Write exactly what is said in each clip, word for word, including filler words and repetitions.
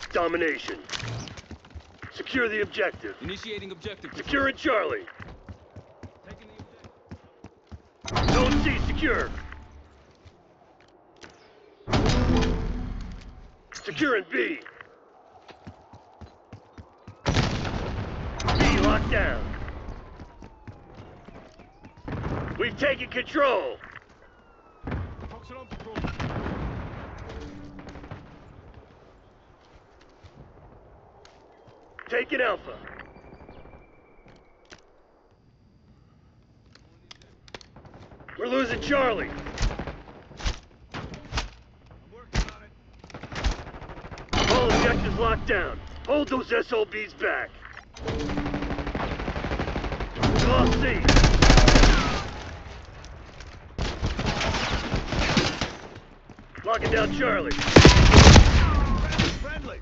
domination. Secure the objective. Initiating objective. Securing Charlie. Taking the objective. Zone C secure. Securing B. B locked down. We've taken control. Focus on control. Taking Alpha. We're losing Charlie. I'm working on it. All objectives locked down. Hold those S O Bs back. Lost C. Locking down Charlie. Friendly.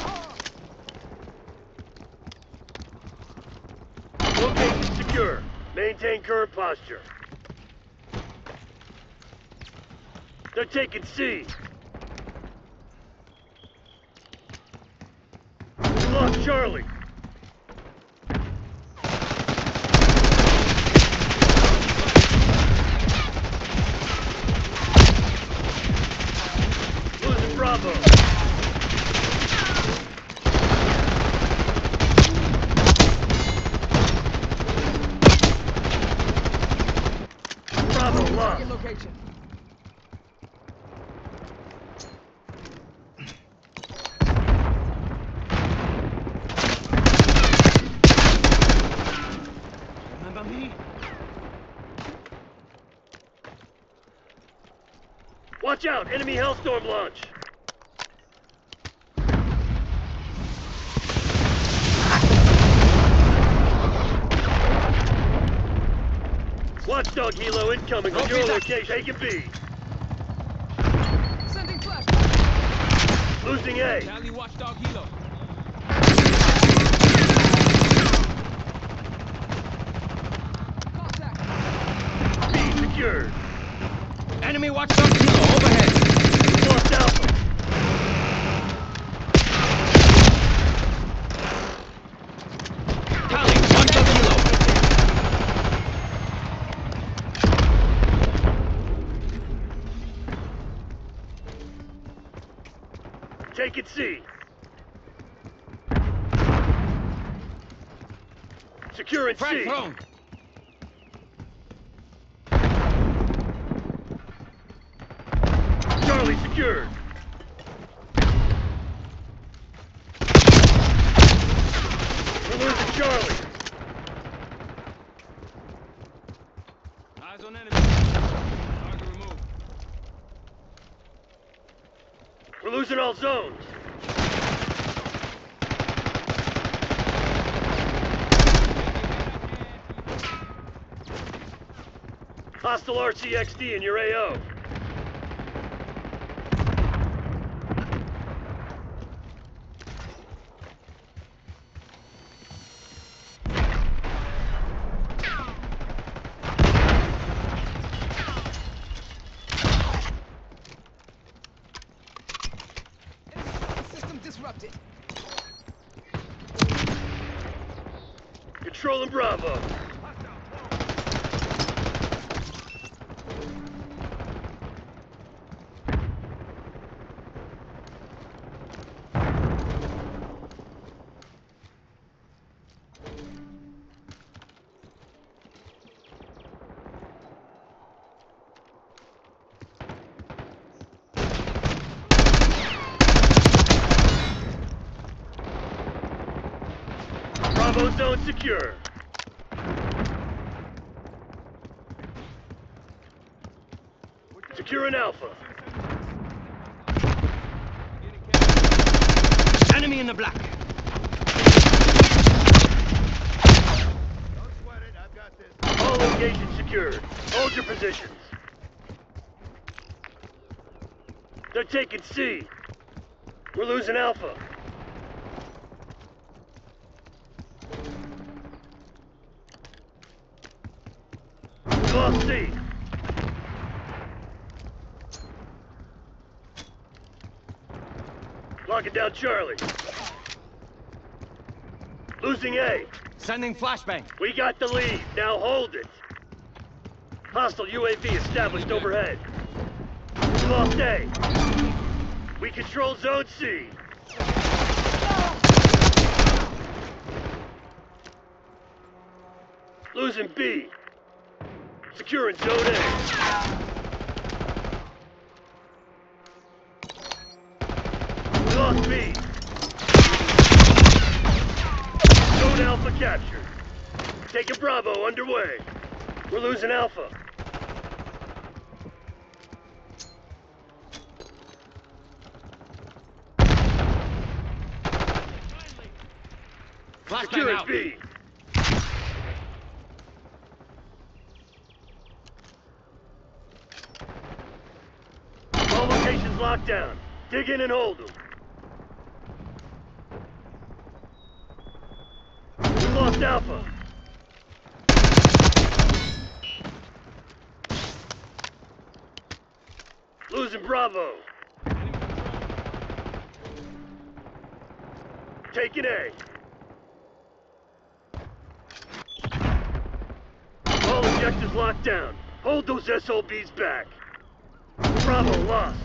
Location secure. Maintain current posture. They're taking C. We lost Charlie. Losing Bravo. Bravo lost. Location. Remember me? Watch out! Enemy Hellstorm launch! Watchdog helo incoming on your location. Taking B. Sending flash. Losing A. Tally watchdog helo. Contact. B secured. Enemy watchdog helo overhead. We lost Alpha. Tally watchdog helo. Taking C. Securing Frag C. thrown. Charlie secured. We're losing Charlie. Eyes on enemy. Target removed. We're losing all zones. Hostile R C X D in your A O. System disrupted. Controlling Bravo. Bravo zone secure. Securing Alpha. Enemy in the black. Don't sweat it, I've got this. All locations secured. Hold your positions. They're taking C. We're losing Alpha. Lost C. Locking down Charlie. Losing A. Sending flashbang. We got the lead. Now hold it. Hostile U A V established overhead. We lost A. We control Zone C. Losing B. Securing Zone A. We lost B. Zone Alpha captured. Taking Bravo underway. We're losing Alpha. Flashbang Securing out. B. All locations locked down. Dig in and hold them. We lost Alpha. Losing Bravo. Taking A. All objectives locked down. Hold those S O Bs back. Bravo lost.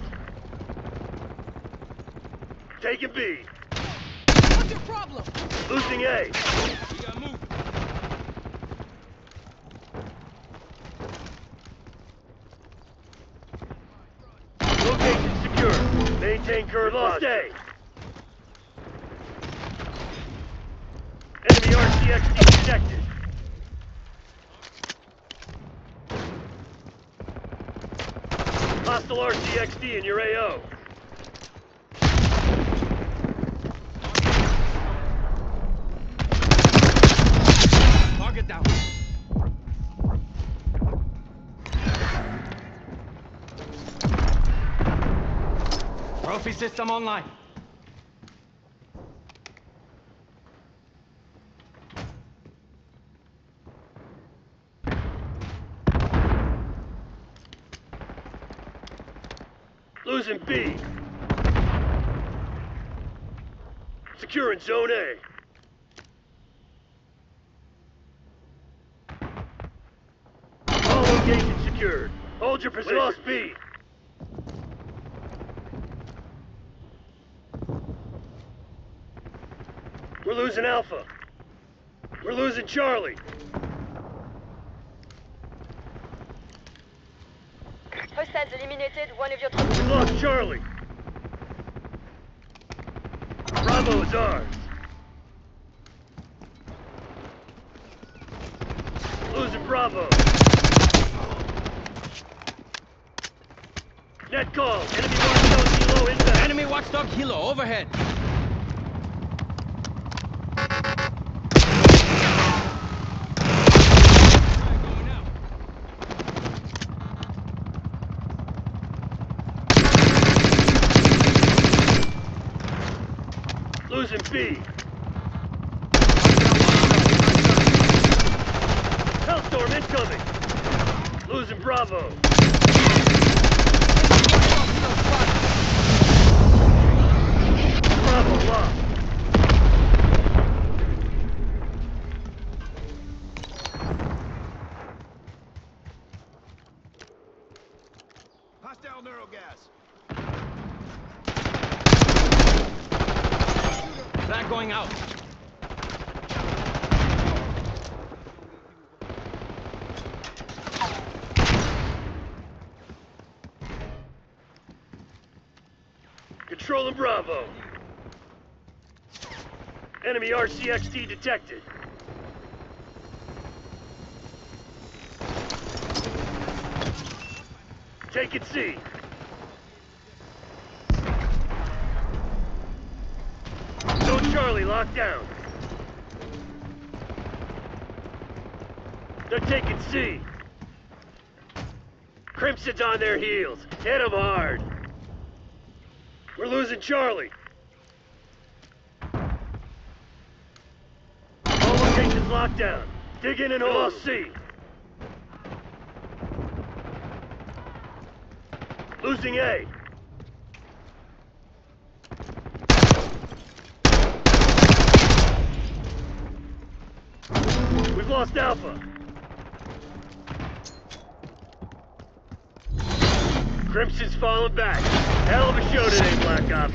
Taking B. What's your problem? Losing A. We gotta move. Location secure. Maintain current lost A. Enemy R C X D detected. Hostile R C X D in your A O. Target down. Trophy system online. Losing B. Securing Zone A. All locations secured. Hold your position. We lost B. We're losing Alpha. We're losing Charlie. Hostiles eliminated one of your We troops. lost Charlie. Bravo is ours. Losing Bravo. Net call. Enemy watchdog Kilo inbound. Enemy watchdog Hilo overhead. Going out. Losing B. Hellstorm incoming. Losing Bravo. Bravo lost. Hostile neurogas. Flag going out. Controlling Bravo. Enemy R C X D detected. Taking C. Zone Charlie locked down. They're taking C. Crimson's on their heels. Hit them hard. We're losing Charlie. All locations locked down. Dig in and hold C. Losing A. We've lost Alpha. Crimson's falling back. Hell of a show today, Black Ops.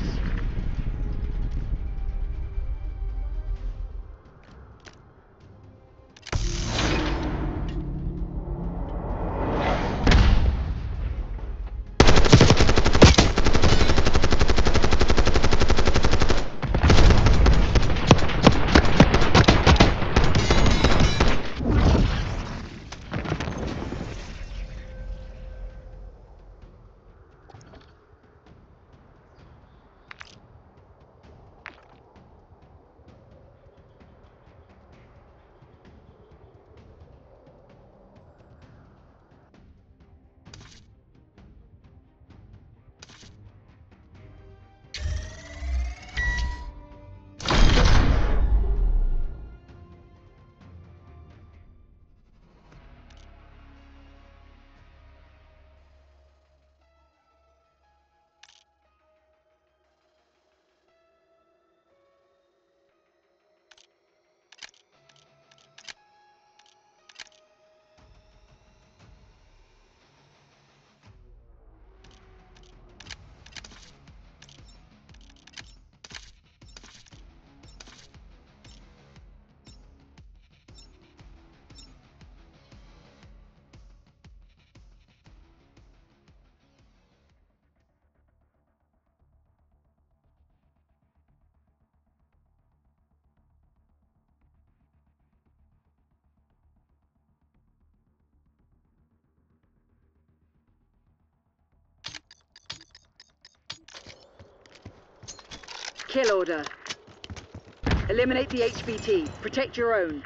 Kill order. Eliminate the H V T. Protect your own.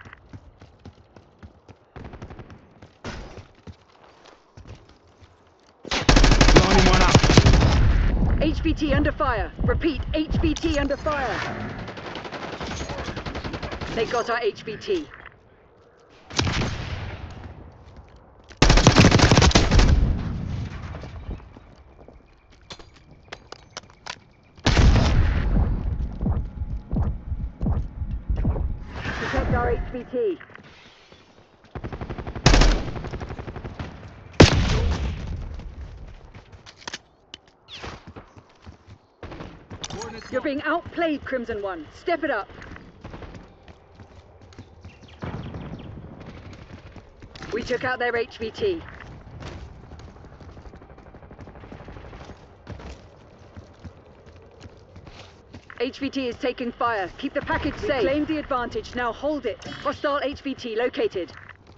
Only one up. H V T under fire. Repeat, H V T under fire. They got our H V T. Protect our H V T. You're being outplayed, Crimson One. Step it up. We took out their H V T. H V T is taking fire. Keep the package safe. We claimed the advantage. Now hold it. Hostile H V T located.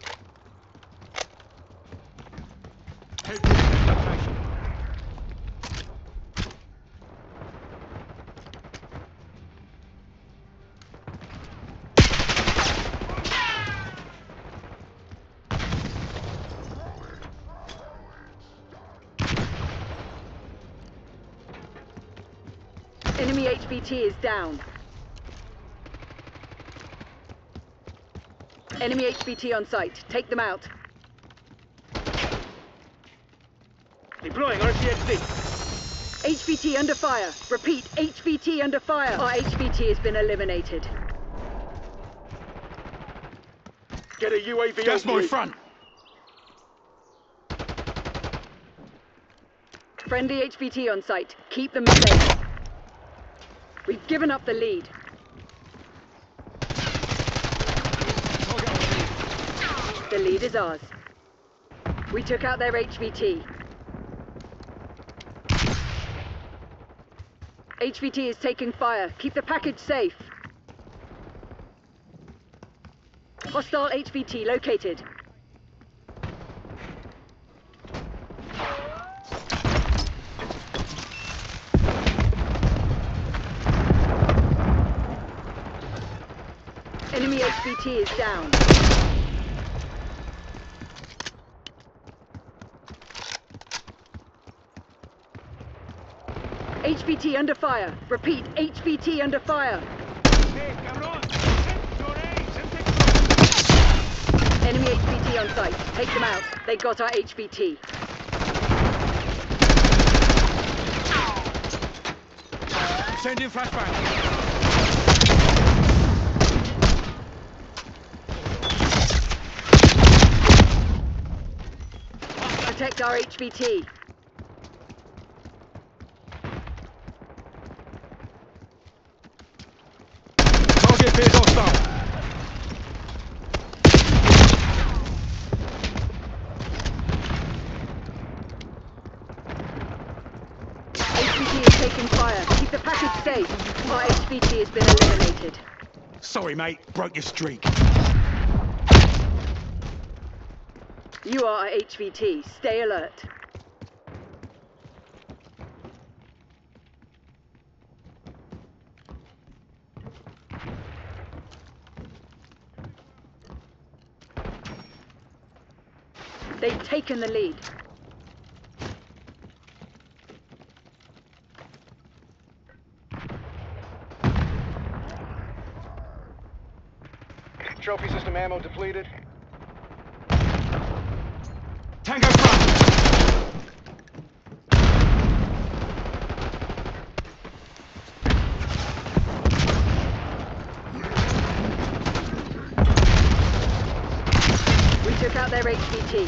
Enemy H V T is down. Enemy H V T on site. Take them out. Deploying R C X D. H V T under fire. Repeat, H V T under fire. Our H V T has been eliminated. Get a U A V. That's my front. Friendly H V T on site. Keep them safe. We've given up the lead. The lead is ours. We took out their H V T. H V T is taking fire. Keep the package safe. Hostile H V T located. Enemy H V T is down. H V T under fire. Repeat, H V T under fire. Enemy H V T on site. Take them out. They got our H V T. Sending flashbang. Protect our H V T. Target appears hostile. H V T is taking fire. Keep the package safe. Our H V T has been eliminated. Sorry, mate. Broke your streak. You are our H V T. Stay alert. They've taken the lead. Trophy system ammo depleted. Tango front. We took out their H V T.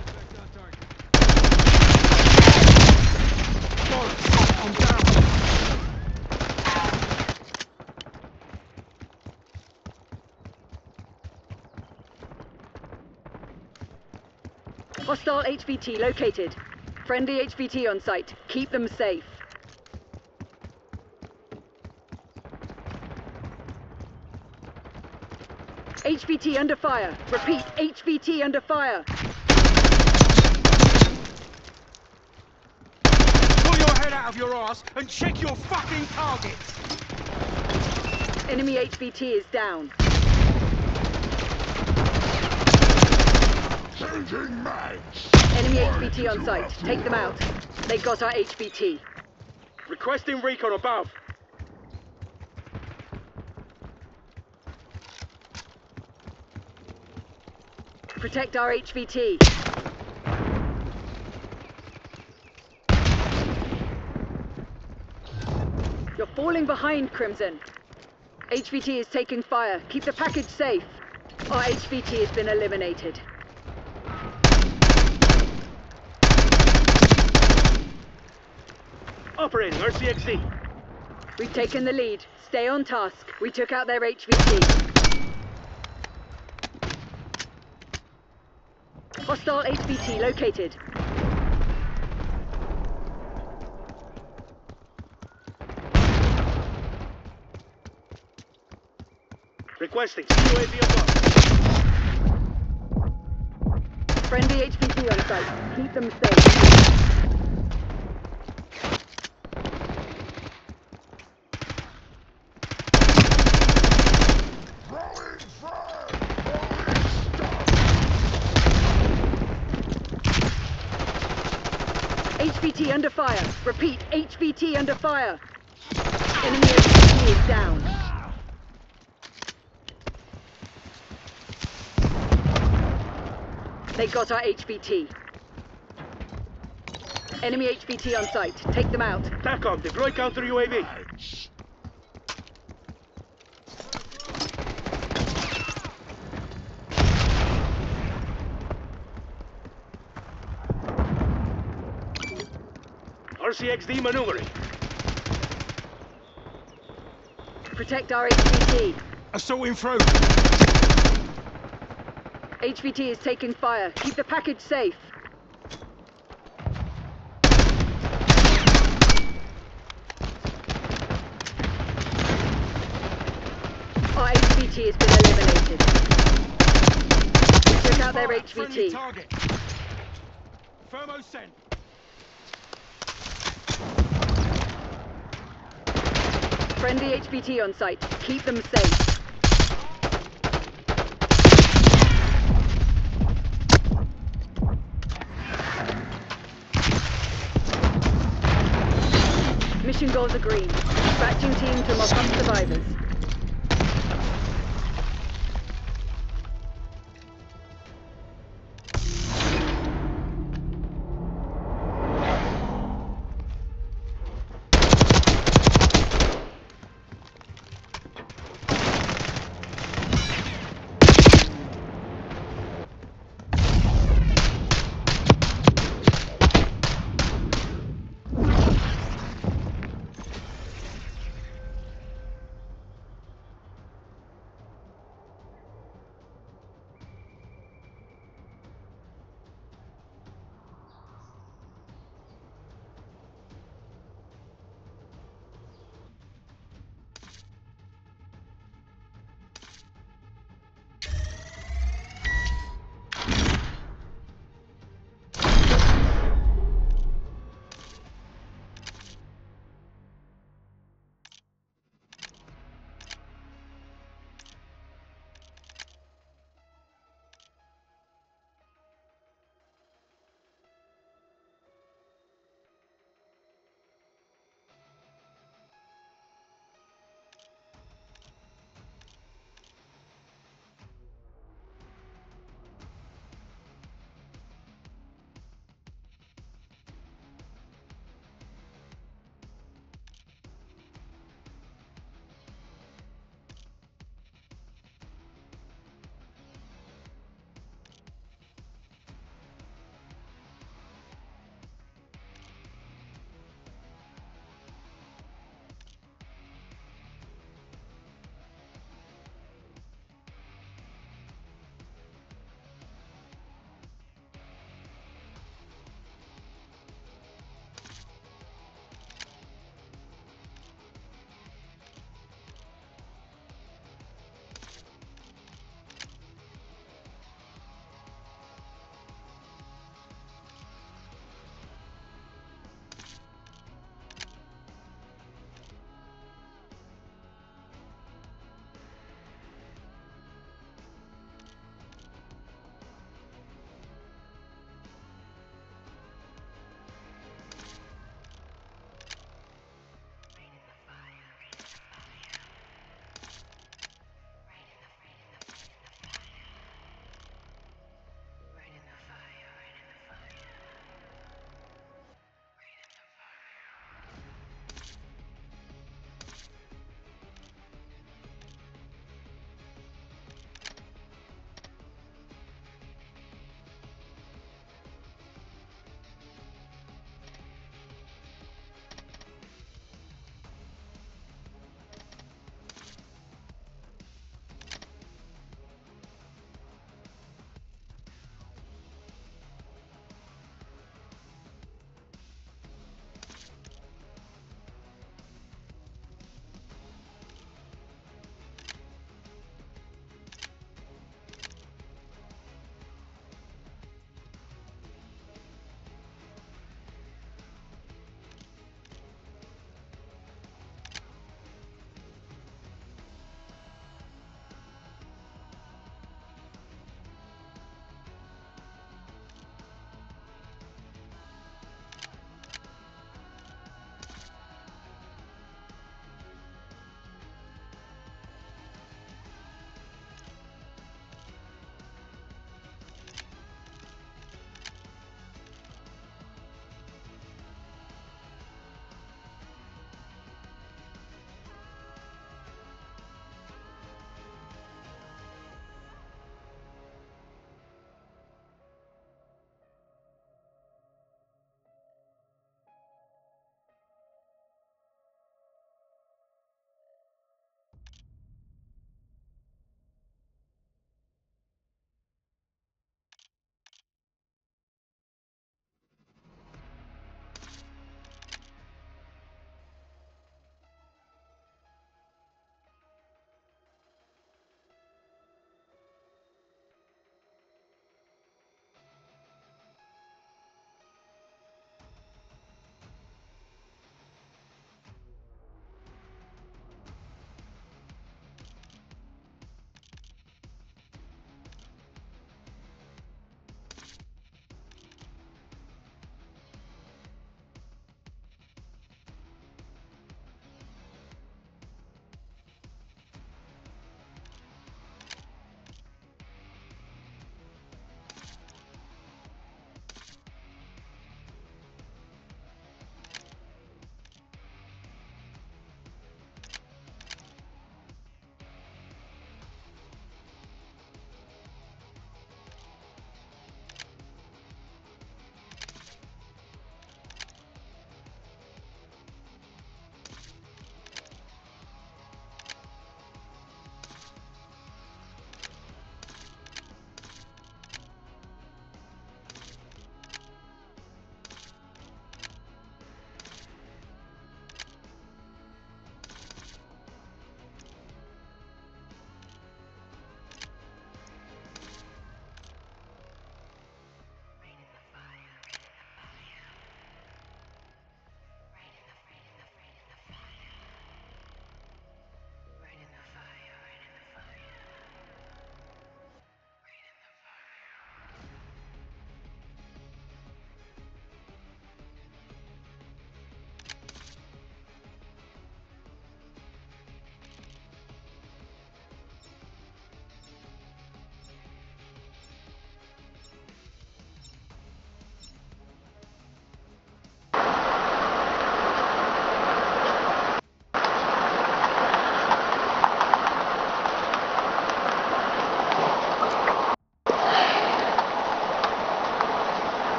I'm down. Hostile H V T located. Friendly H V T on site. Keep them safe. H V T under fire. Repeat, H V T under fire. Pull your head out of your ass and check your fucking targets. Enemy H V T is down. Changing mags. Enemy H V T on site. Take them out. They got our H V T. Requesting recon above. Protect our H V T. You're falling behind, Crimson. H V T is taking fire. Keep the package safe. Our H V T has been eliminated. Operating R C X D. We've taken the lead. Stay on task. We took out their H V T. Hostile H V T located. Requesting C U A V above. Friendly H V T on site. Keep them safe. H V T under fire. Repeat, H V T under fire. Enemy H V T is down. They got our H V T. Enemy H V T on site. Take them out. TACOM, deploy counter U A V. R C X D maneuvering. Protect our H V T. Assaulting through. H V T is taking fire. Keep the package safe. Our H V T has been eliminated. We took out their H V Friendly T. target. Thermo sent. Friendly H V T on site. Keep them safe. Mission goals are green. Dispatching team to mop up survivors.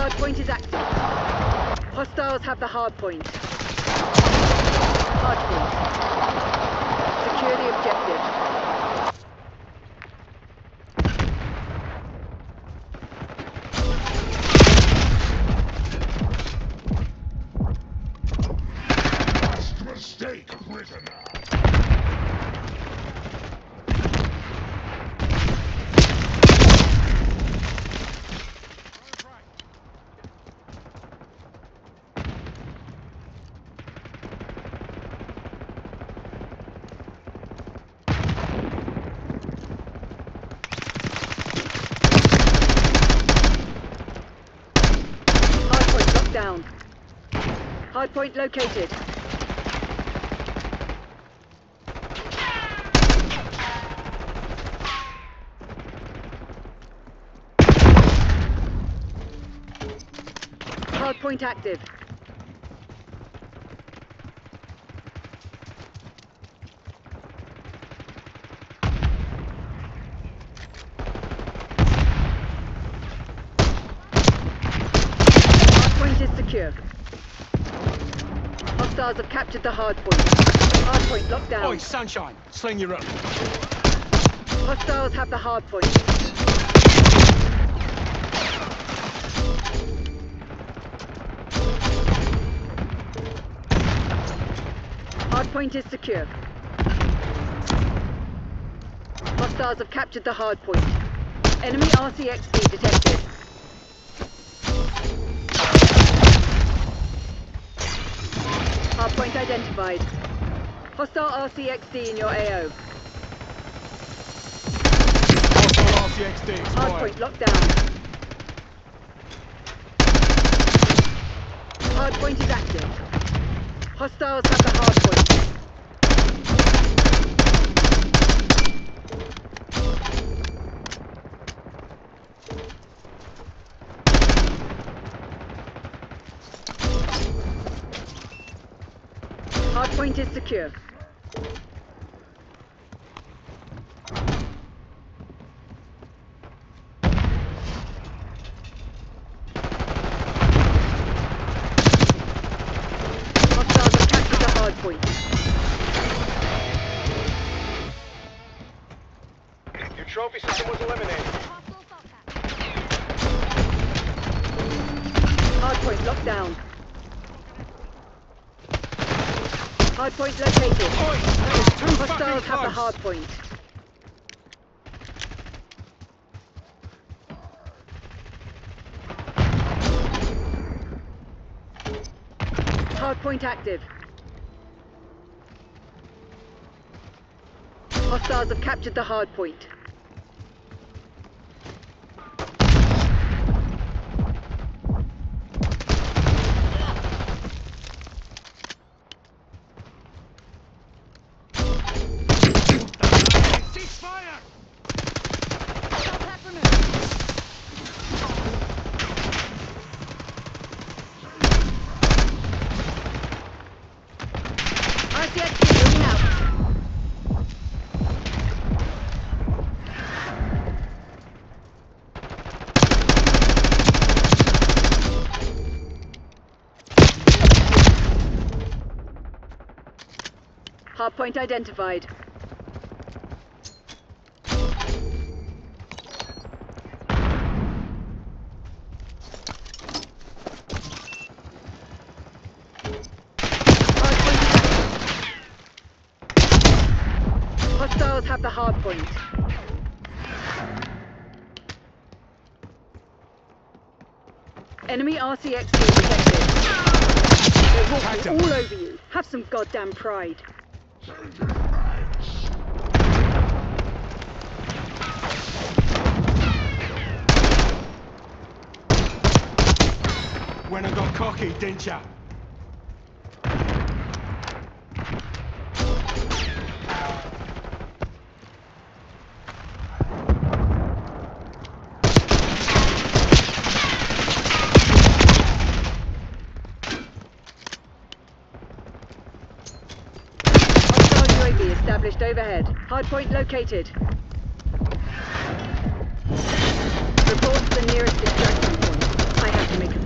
Hardpoint is active. Hostiles have the hardpoint. Hardpoint. Secure the objective. Mistake, prisoner. Hardpoint locked down. Hardpoint located. Hardpoint active. Hardpoint is secure. Hostiles have captured the hardpoint. Hardpoint locked down. Oi, Sunshine, sling your rope. Hostiles have the hardpoint. Hardpoint is secure. Hostiles have captured the hardpoint. Enemy R C X D detected. Hardpoint identified. Hostile R C X D in your A O. Hostile R C X D expired. Hardpoint locked down. Hardpoint is active. Hostiles have the hardpoint. Hardpoint is secure. Hostiles have captured the hardpoint. Your trophy system was eliminated. Hardpoint locked down. Hardpoint located. Oi, that is too Hostiles fucking have the close. hardpoint. Hardpoint active. Hostiles have captured the hardpoint. Ceasefire! R C X D moving out. Hardpoint identified. Hostiles have the hardpoint. Enemy R C X D detected. They're walking all over you. Have some goddamn pride. When I got cocky, didn't ya? Hostile U A V established overhead. Hardpoint located. Report to the nearest extraction point. I have to make a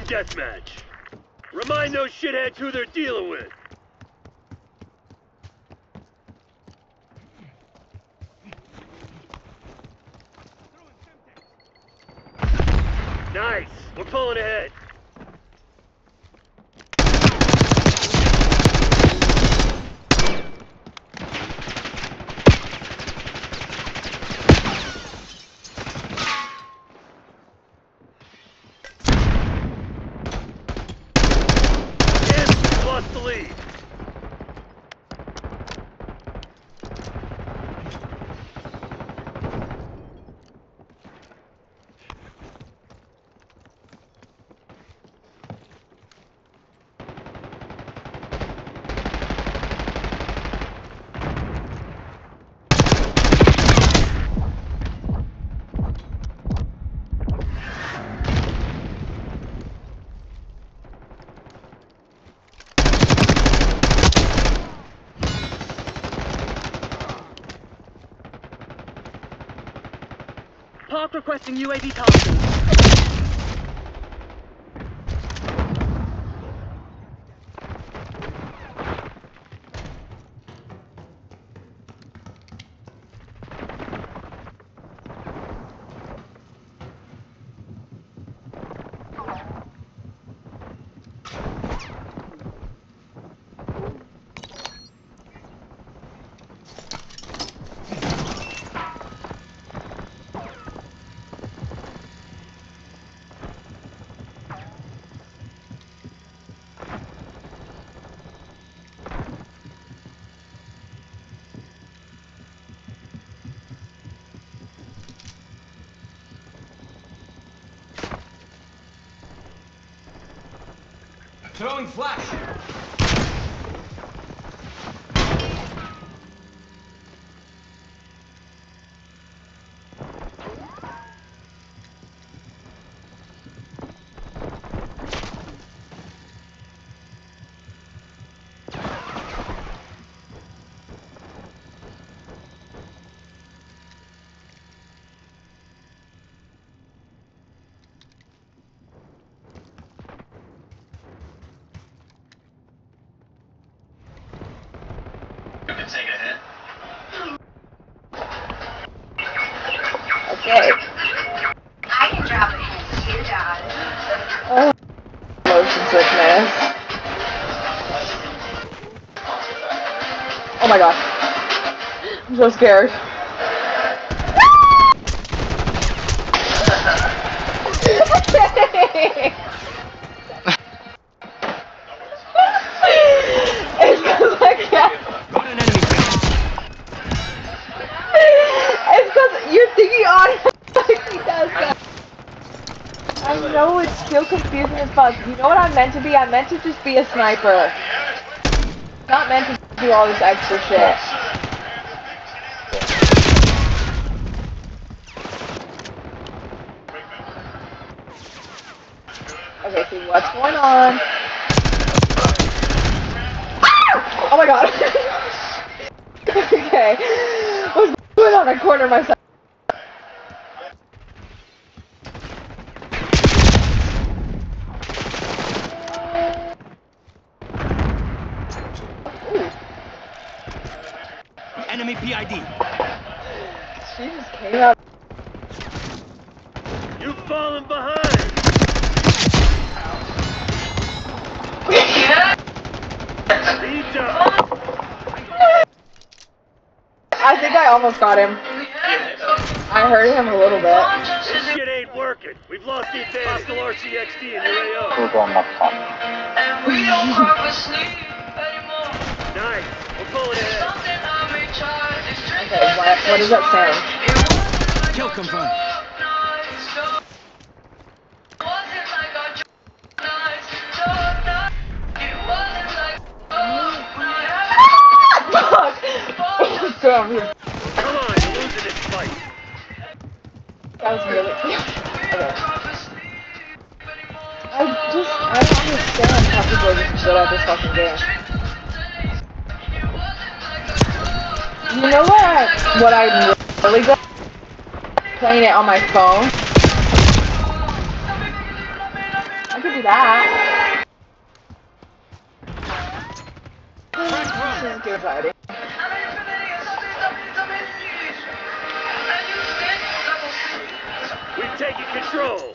deathmatch. Remind those shitheads who they're dealing with. Nice. We're pulling ahead. Lost the lead. Park requesting U A V tasking. Throwing flash. Take a hit. Okay. I can drop a hint too, Dad. Oh, motion sickness. Oh my god. I'm so scared. It's cause I can't. Got an enemy. It's cause you're thinking automatically does that. I know it's still confusing as fuck. You know what I'm meant to be? I'm meant to just be a sniper. Not meant to do all this extra shit. Okay, see what's going on. Oh my god. Okay. What's going on? I cornered myself. Ooh. Enemy P I D. She just came out. You've fallen behind. Leads up. I think I almost got him. I heard him a little bit. This shit ain't working. We've lost the advantage. Hostile R C X D in your A O. We're going up top. Nice. We're pulling ahead. Okay, what, what does that sound? Kill confirmed. Fuck! Damn, you. Come on, you're losing this fight. That was really. Okay. I just. I don't understand how people are just good at this fucking game. You know what I, what I'm really good at? Playing it on my phone. I could do that. This is good fighting. We've taken control.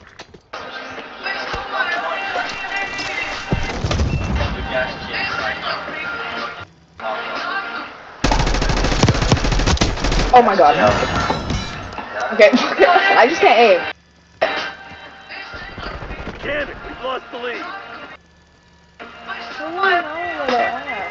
Oh my god. Okay, I just can't aim. Damn it, we've lost the lead. I don't know where they're at.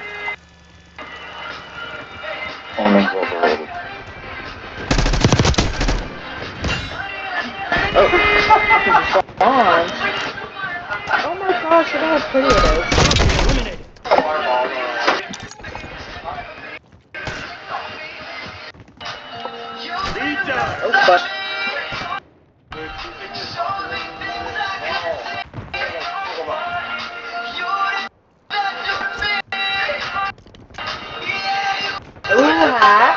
Oh, it's gone. Oh my gosh, look how pretty it is. Eliminated. Lead down. Oh, but. Ooh, hat.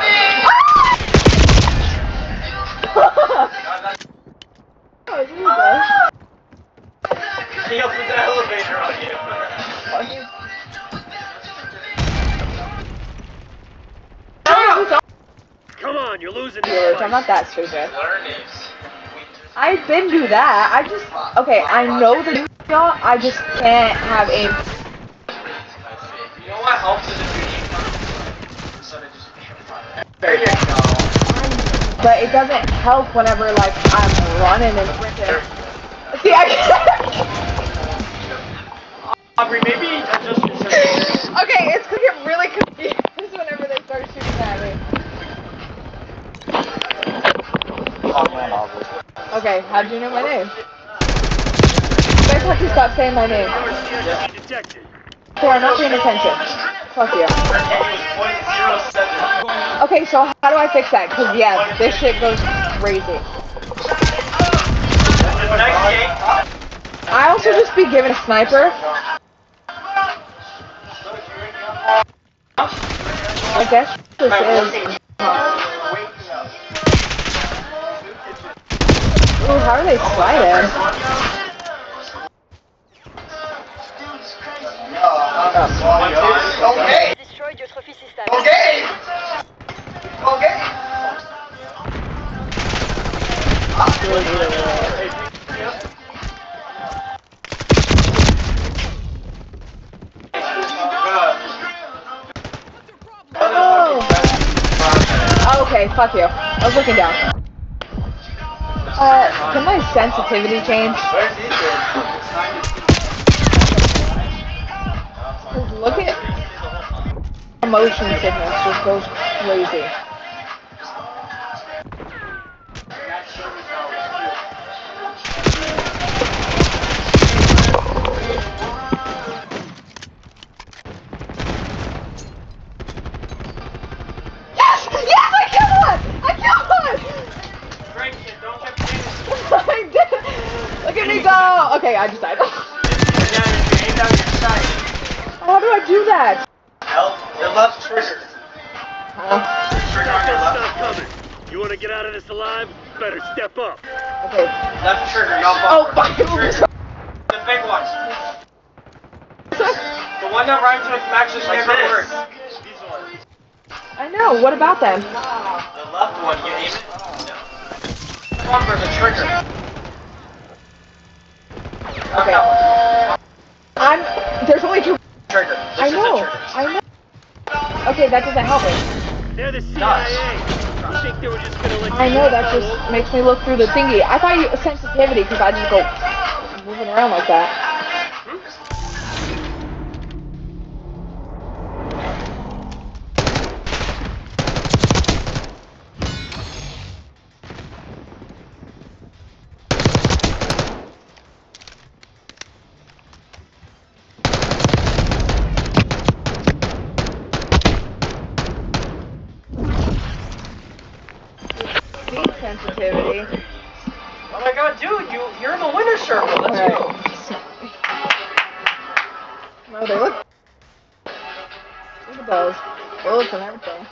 Oh, here you go. He opened the elevator on you. Come on, you're losing this George, fight. I'm not that stupid. I've been do that. I just okay. I know the y'all. I just can't have aim. You know what helps is if you need instead of just there you go. But it doesn't help whenever like I'm running and freaking. See, I can't. Aubrey, maybe just Okay, it's gonna get really confused whenever they start shooting at me. Okay, how do you know my name? You guys have to stop saying my name. R C S D detected. So I'm not paying attention. Fuck you. Okay, so how do I fix that? Cause yeah, this shit goes crazy. I also just be given a sniper. I guess this is. Ooh, how are they sliding? Okay. Destroyed your trophy system. Okay. Okay. Oh. Okay, fuck you. I was looking down. Uh, can my sensitivity change? Cause look at motion sickness just goes crazy. Yes! Yes! I killed one! I killed one! I did! Look at me go! Okay, I just died. How do I do that? The left trigger. Huh? Trigger on your Stop left. coming. You want to get out of this alive? Better step up. Okay. Left trigger, not Oh, bumper. fuck. The big one. The one that rhymes with Max's favorite word. I know, what about them? The left one, you aim it? No. Bumper, the trigger. Okay. I'm. There's only two. Trigger. This I is the know. trigger. I know. Okay, that doesn't help me. They're the C I A. You think they were just gonna let you I know, walk that all just over? makes me look through the thingy. I thought you sensitivity because I just go moving around like that. Speed sensitivity. Oh my god, dude, you, you're in the winner's circle. Let's Alright. go. No, they look. Look at those. Bullets and everything.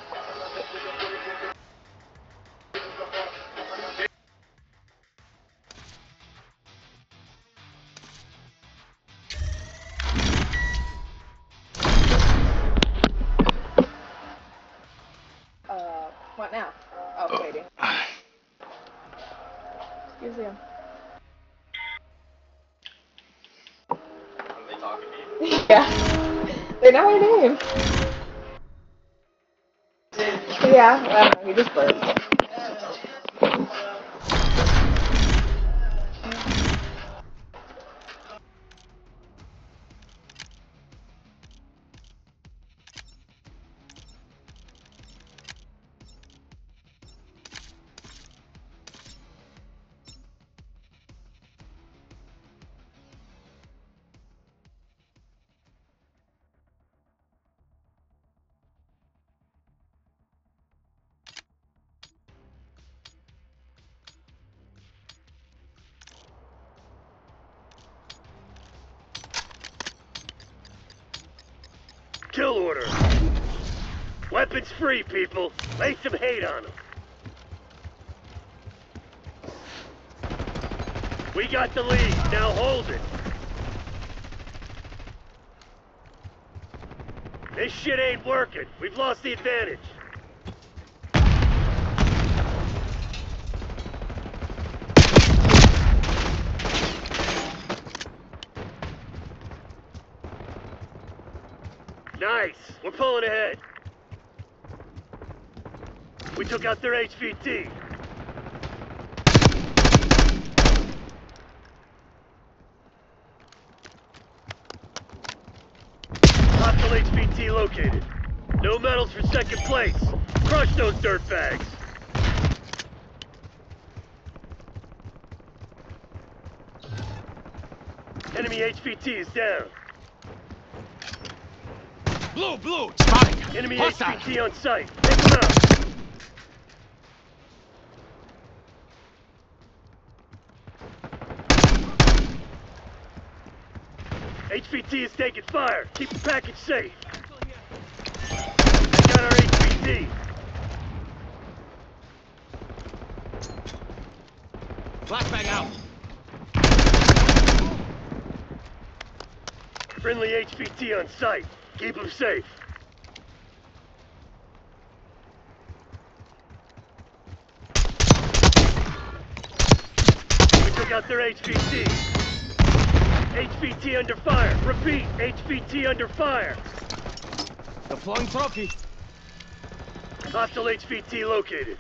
see him. Are they talking to you? Yeah. They know my name. Yeah, I don't know, he just burst. Kill order. Weapons free, people. Lay some hate on them. We got the lead. Now hold it. This shit ain't working. We've lost the advantage. Nice. We're pulling ahead. We took out their H V T. Hostile H V T located. No medals for second place. Crush those dirtbags. Enemy H V T is down. Blue, blue, spotted. Enemy Hostile. H V T on site. Take them out. H V T is taking fire. Keep the package safe. They got our H V T. Flashbang out. Friendly H V T on site. Keep them safe. We took out their H V T. H V T under fire. Repeat, H V T under fire. Deploying trophy. Hostile H V T located.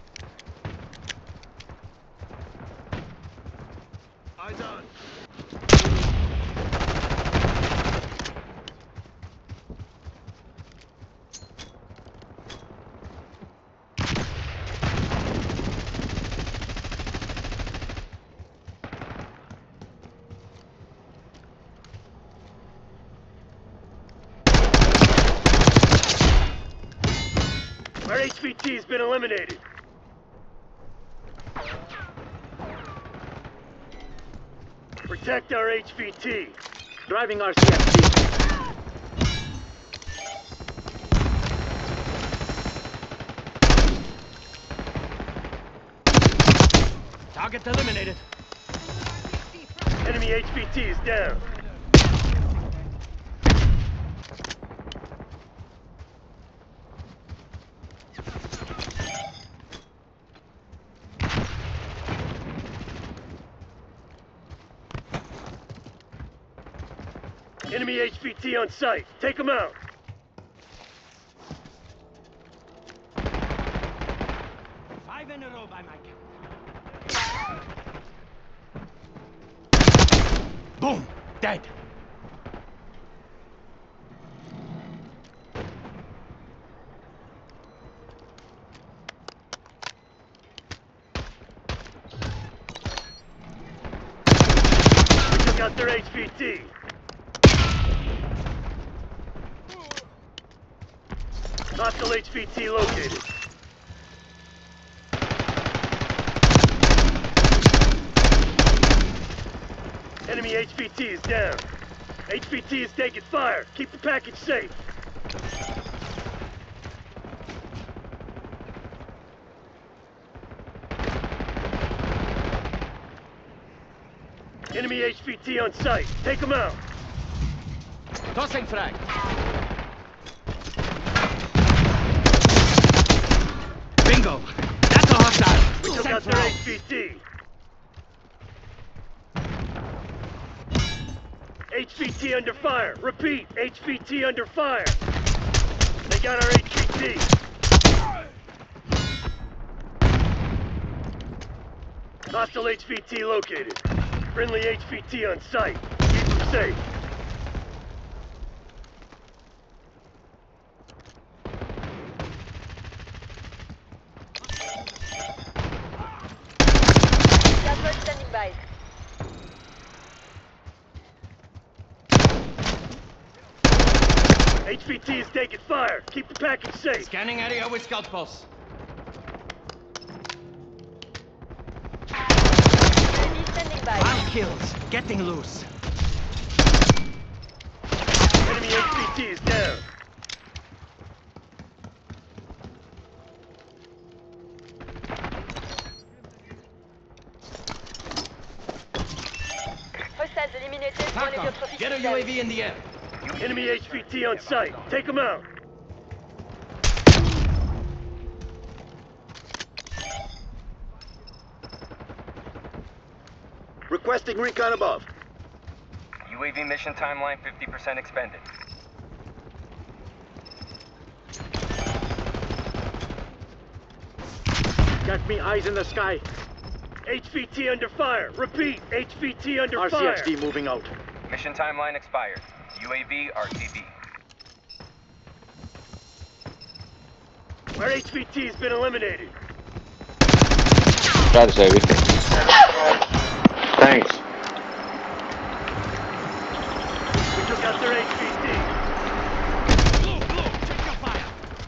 Eyes on. Our H V T has been eliminated. Protect our H V T. Driving R C X D. Target eliminated. Enemy H V T is down. Enemy H V T on site. Take them out. Five in a row by my count. Boom! Dead. We took out their H V T. Hostile H V T located. Enemy H V T is down. H V T is taking fire. Keep the package safe. Enemy H V T on site. Take them out. Tossing frag. Bingo! That's a hostile! We took out their H V T. H V T under fire. Repeat, H V T under fire. They got our H V T. Hostile H V T located. Friendly H V T on site. Keep them safe. Gunboat standing by. H V T is taking fire. Keep the package safe. Scanning area with scout pulse. U A V standing by. Five kills. Getting loose. Enemy H V T is down. Hostiles eliminated one of your trophy Get a U A systems. V in the air. Enemy H V T on site. Take them out. Requesting recon above. U A V mission timeline fifty percent expended. Got me eyes in the sky. H V T under fire. Repeat, H V T under R C X D fire. moving out. Mission timeline expired. U A V R T B. Our H V T has been eliminated. Try to save it. Thanks. We took out their H V T. Blue, blue, check your fire.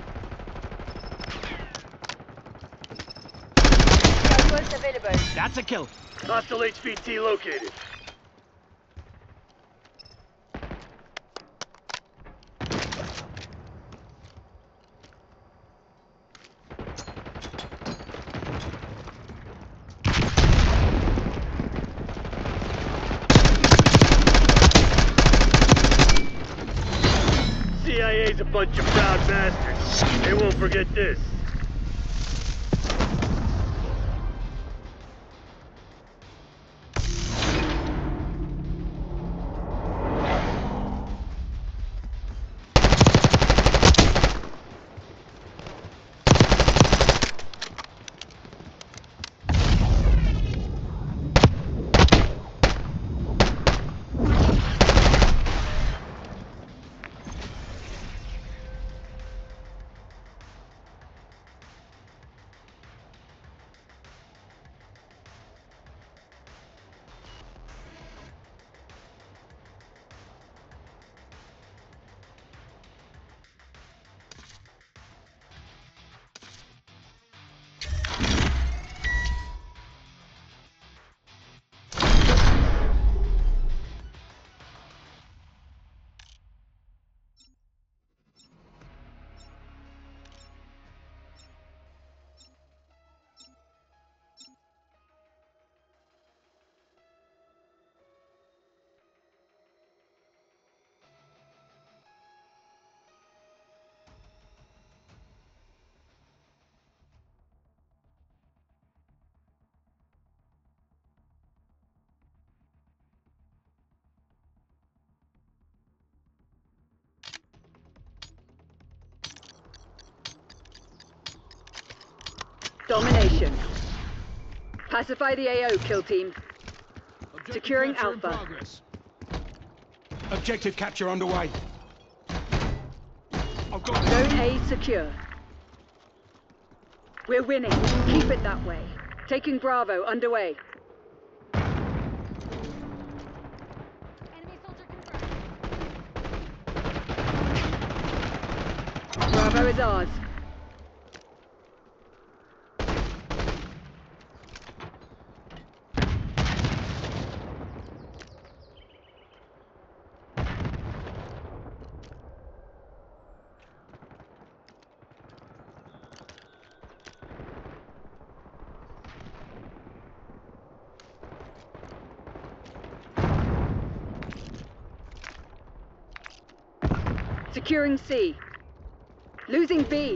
Gunboats available. That's a kill. Hostile H V T located. C I A's a bunch of proud bastards. They won't forget this. Domination. Pacify the A O, kill team. Objective Securing capture in Alpha. progress. Objective capture underway. I've got Zone A secure. We're winning. Keep it that way. Taking Bravo underway. Bravo is ours. Securing C. Losing B.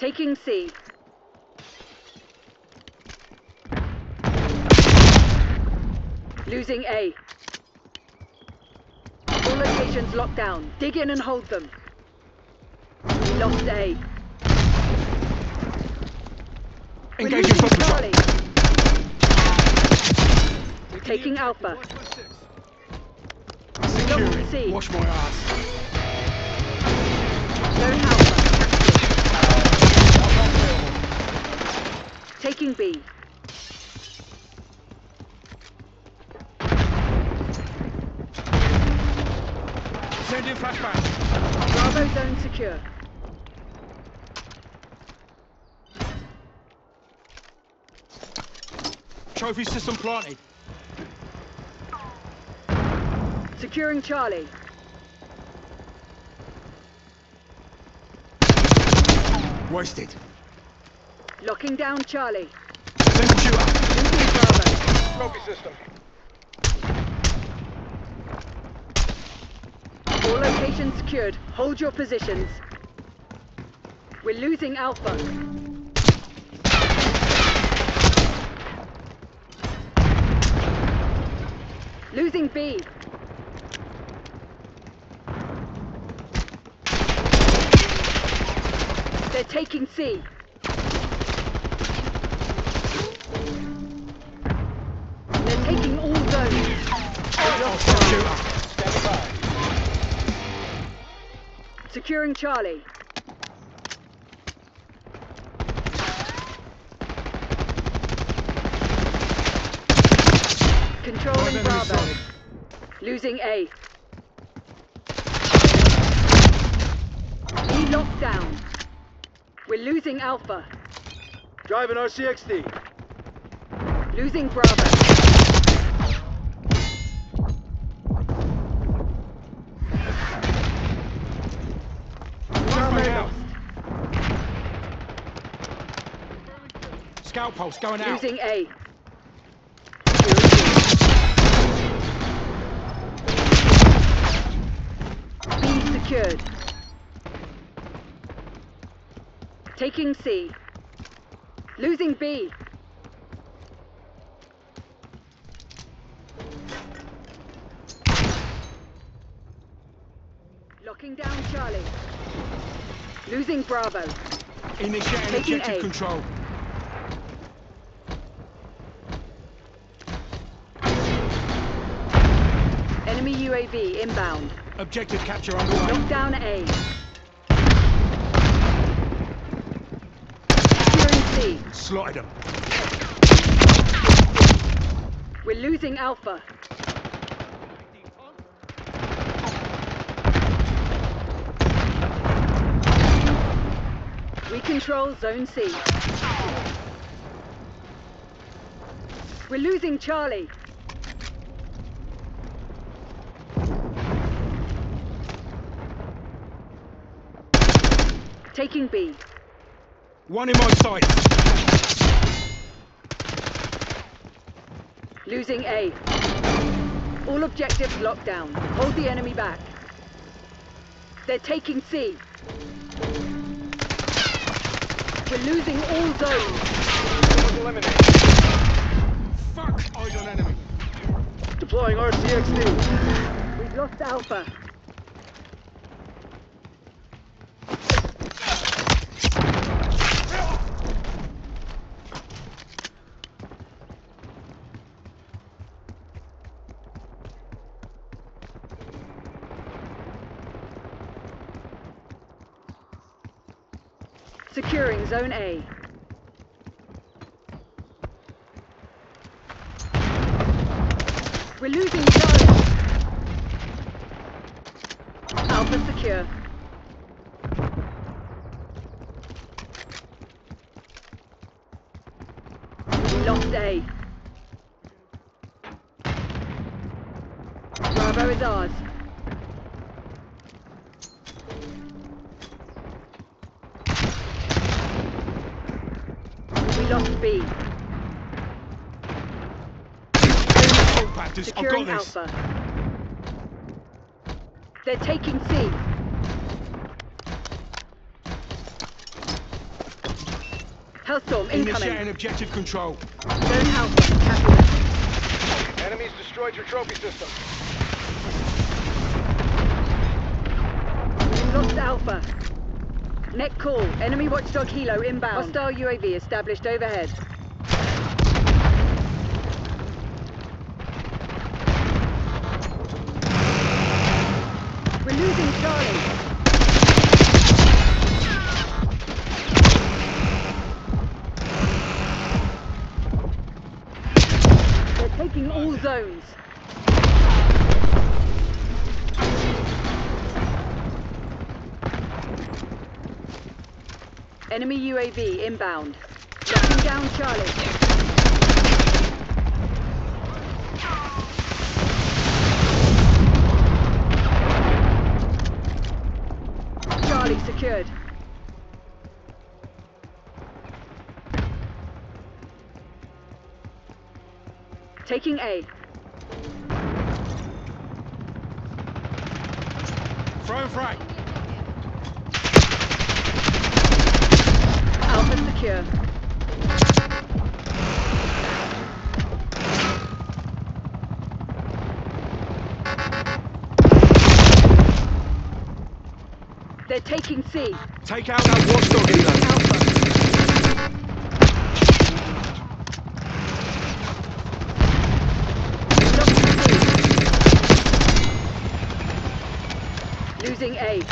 Taking C. Losing A. All locations locked down. Dig in and hold them. We lost A. We're Engaging losing foot patrol. Charlie. Taking Alpha. Securing. C. Wash my ass. Zone Alpha. Taking B. Sending flashbang. Bravo zone secure. Trophy system planted. Securing Charlie. Wasted. Locking down Charlie. Send shooter. Losing Bravo. Trophy system. All locations secured. Hold your positions. We're losing Alpha. Losing B. They're taking C. They're taking all zones. Shooter. Stand by. Securing Charlie. Controlling Enemy Bravo. solid. Losing A. B locked down. We're losing Alpha. Driving R C X D. Losing Bravo. Bravo Flashbang out. lost. Scout pulse going out. Losing A. B secured. Taking C. Losing B. Locking down Charlie. Losing Bravo. Initiating Taking objective A. control. Enemy U A V inbound. Objective capture underway. Lock down A. Securing C. Slotted them. We're losing Alpha. We control Zone C. We're losing Charlie. Taking B. One in my sight. Losing A. All objectives locked down. Hold the enemy back. They're taking C. We're losing all zones. Eliminated. Fuck! Eyes on enemy. Deploying R C X D. We've lost Alpha. Securing Zone A. We're losing Charlie. Alpha secure. We lost A. Bravo is ours. We lost B. I've Securing got this. Alpha. They're taking C. Hellstorm incoming. Initiating objective control. Zone Alpha captured. Enemies destroyed your trophy system. We lost Alpha. Net call. Enemy watchdog helo inbound. Hostile U A V established overhead. We're losing Charlie. They're taking all zones. Enemy U A V inbound. Locking down Charlie. Charlie secured. Taking A. Throwing frag. Alpha secure. They're taking C. Take out that watchdog helo. Alpha. Lost C. Losing A.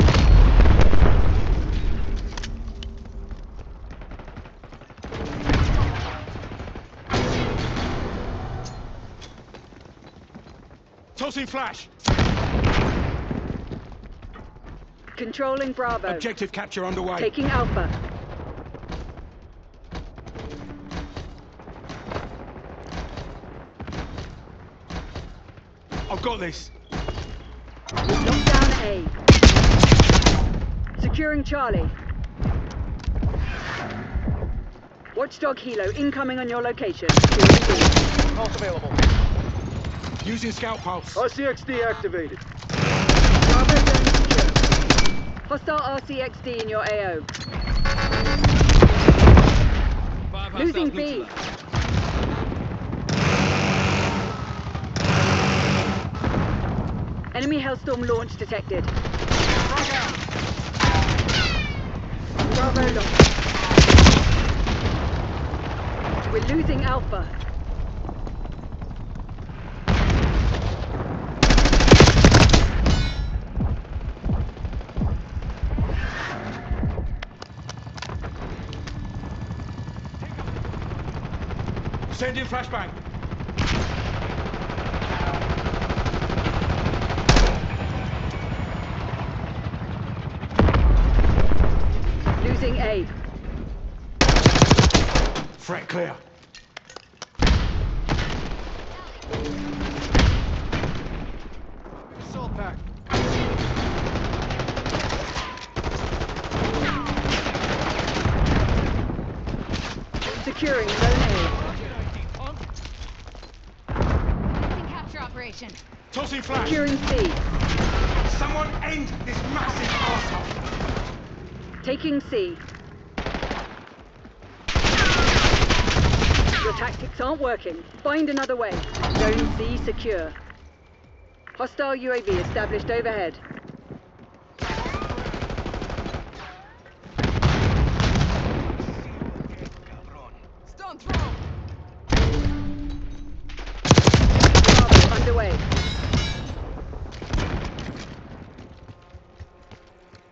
Tossing flash. Controlling Bravo. Objective capture underway. Taking Alpha. I've got this. We've locked down A. Securing Charlie. Watchdog helo incoming on your location. Securing B. Pulse available. Using scout pulse. R C X D activated. Bravo zone secure. Hostile R C X D in your A O. Losing B. Enemy Hellstorm launch detected. Bravo lost. We're losing Alpha. Sending flashbang. Losing A. Threat clear. Assault pack. Securing Zone A. Capture operation. Tossing flash. Securing C. Someone end this massive arsehole. Taking C. Your tactics aren't working. Find another way. Zone C secure. Hostile U A V established overhead. Stone throw. Bravo underway.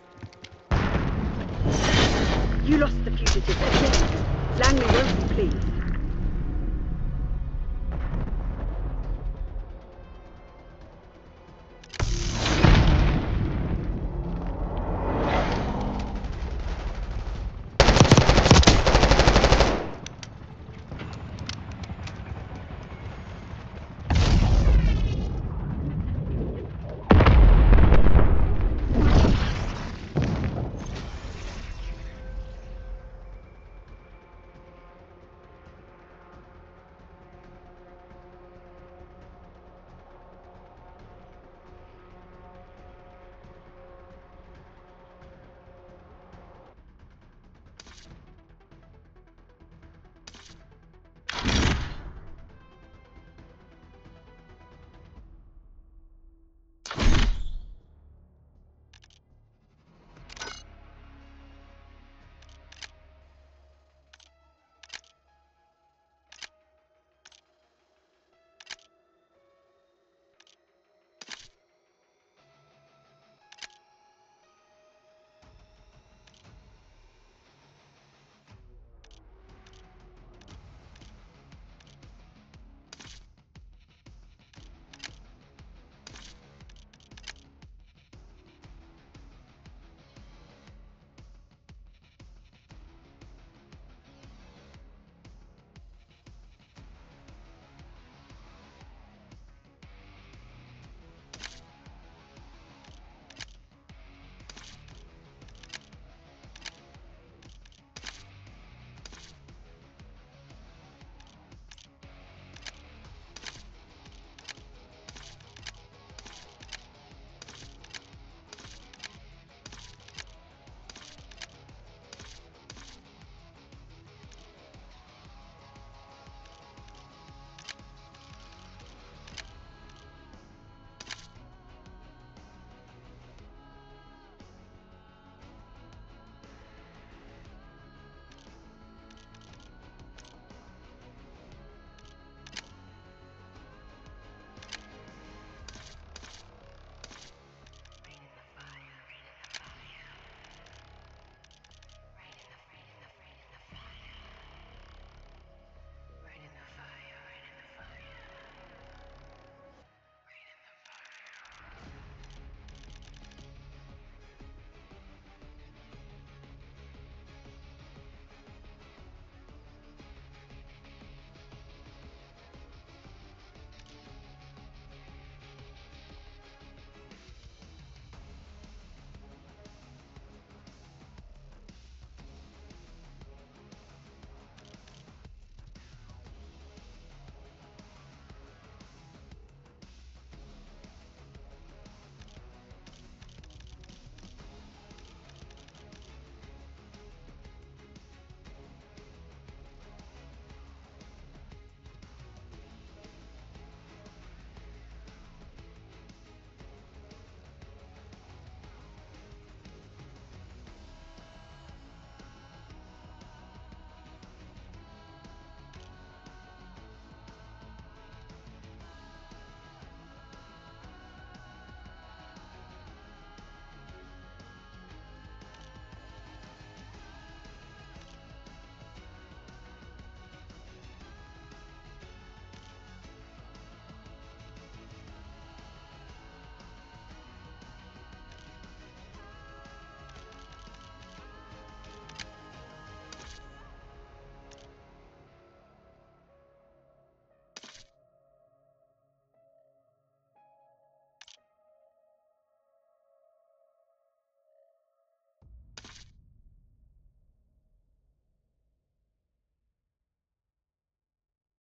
You lost the fugitive again. Langley won't be pleased.